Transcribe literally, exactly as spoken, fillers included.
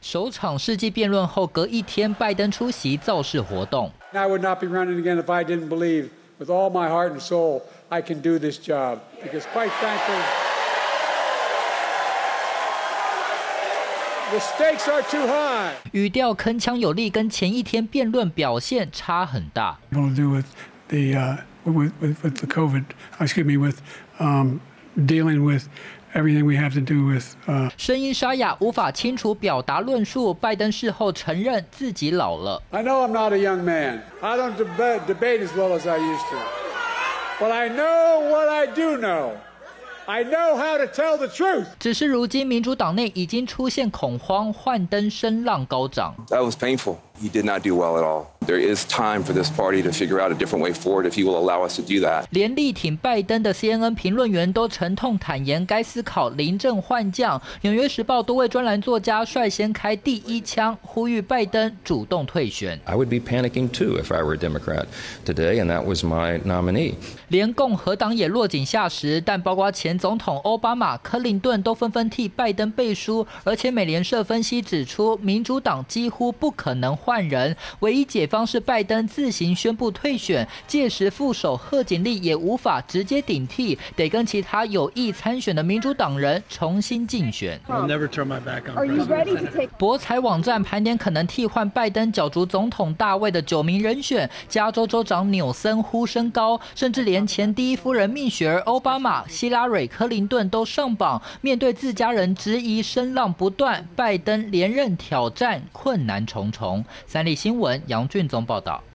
首场世纪辩论后，隔一天，拜登出席造势活动。 I would not be running again if I didn't believe, with all my heart and soul, I can do this job. Because, quite frankly, the stakes are too high. 语调铿锵有力，跟前一天辩论表现差很大。 What to do with the uh, with, with with the COVID? Excuse me, with um, dealing with. Everything we have to do with. 声音沙哑，无法清楚表达论述。拜登事后承认自己老了。 I know I'm not a young man. I don't debate, debate as well as I used to. But I know what I do know. I know how to tell the truth. 只是如今民主党内已经出现恐慌，幻灯声浪高涨。 That was painful. He did not do well at all. There is time for this party to figure out a different way forward if he will allow us to do that. 连力挺拜登的 C N N 评论员都沉痛坦言，该思考临阵换将。纽约时报多位专栏作家率先开第一枪，呼吁拜登主动退选。 I would be panicking too if I were a Democrat today, and that was my nominee. 连共和党也落井下石，但包括前总统奥巴马、克林顿都纷纷替拜登背书，而且美联社分析指出，民主党几乎不可能换人，唯一解方是拜登自行宣布退选，届时副手贺锦丽也无法直接顶替，得跟其他有意参选的民主党人重新竞选。博彩网站盘点可能替换拜登角逐总统大位的九名人选，加州州长纽森呼声高，甚至连前第一夫人蜜雪儿奥巴马、希拉蕊、克林顿都上榜。面对自家人质疑声浪不断，拜登连任挑战困难重重。三立新闻杨俊宗报道。